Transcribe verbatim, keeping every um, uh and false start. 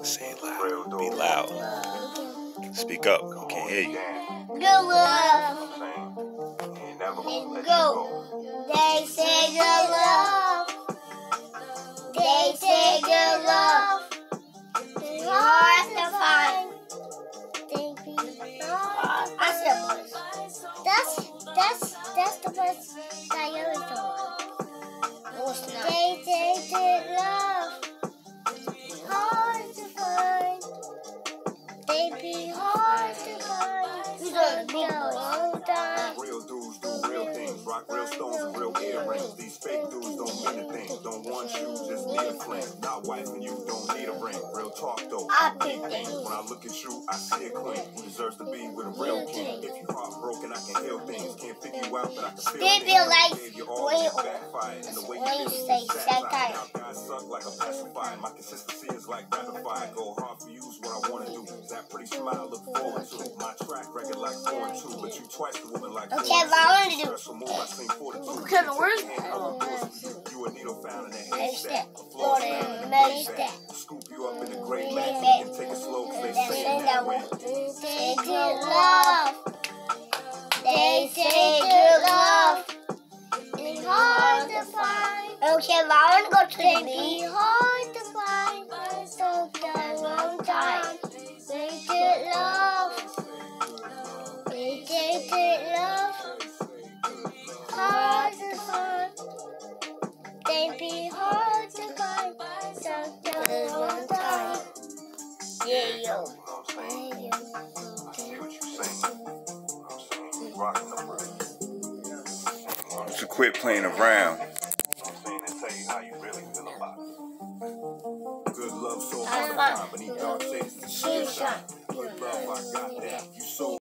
Say it loud. Be loud. Speak up. I can't hear you. Good love. Let's go. They say good love. They say good love. It's hard to find. That's the voice. That's that's that's the voice that you were doing. They say good love. Hard to find. They be hard to find. We gonna be a long time. Real dudes do real things. Rock real stones and real earrings. These fake dudes don't mean a thing. Don't want you, just need a flame. Not wife and you don't need a ring. Real talk though. I Big things. When I look at you, I see a queen who deserves to be with a real king. If you heartbroken, I can heal things. Can't figure you out, but I can feel They things. feel like Gave you when all you, this backfire. And the way when you you feel say is satire. satire. Now guys suck like a pacifier. My consistency is like rapid fire. Go hard for you is what I want to do. That pretty smile look forward to. My track record like four and two, but you twice the woman like four. Okay, but I want to do. Special move, I sing forty-two. Because the words. You a needle found in a haystack. Lord, haystack. Scoop you up in the great Make land that. and take it slow because they They say say it that that way. They good love. They say good love. It's hard to find. Okay, but I want to go to the beach. It's hard to find. So a long time. They good love. They say good love. Hard to find. They be hard to find. So a long time. Yeah, yo. You should quit playing around. Good love so hard to find beneath dark shades. Good love, I got that. You so